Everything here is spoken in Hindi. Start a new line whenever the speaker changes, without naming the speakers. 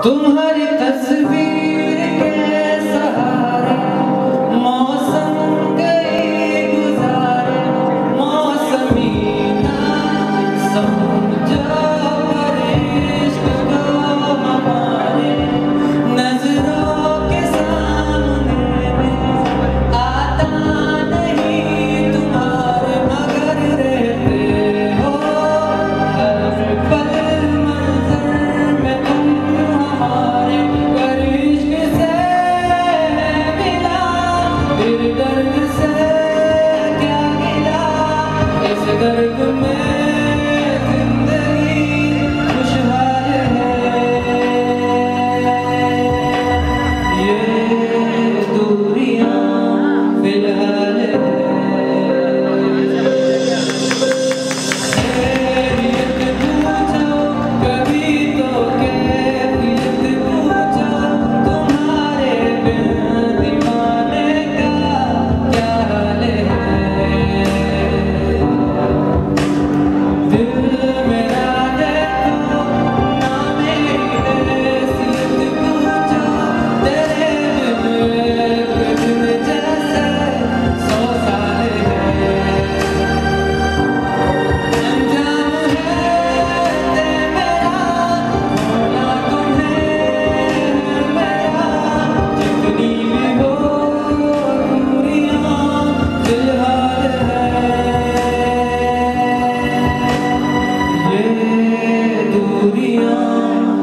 तुम्हारी तस्वीर के सहारे मौसम गई गुजारे, मौसमी ना समझो पर इश्क को हमारे, नजरों के सामने में आता नहीं तुम्हारे, मगर रहते हो हर पल मंजर में तुम हमारे। पर इश्क से मिला फिर दर्द से क्या गिला, इस दर्द में जिंदगी खुशहाल है। ये दूरियां फिलहाल है। खैरियत पूछो कभी तो कैफियत पूछो, तुम्हारे बिन दीवाने का क्या हाल है। दिल मेरा देखो ना मेरी हैसियत पूछो, तेरे बिन एक दिन जैसे 100 साल है। अंजाम है ते मेरा होना तुम्हें मेरा, जितनी भी हो दूरियां फिलहाल है। ये दूरियां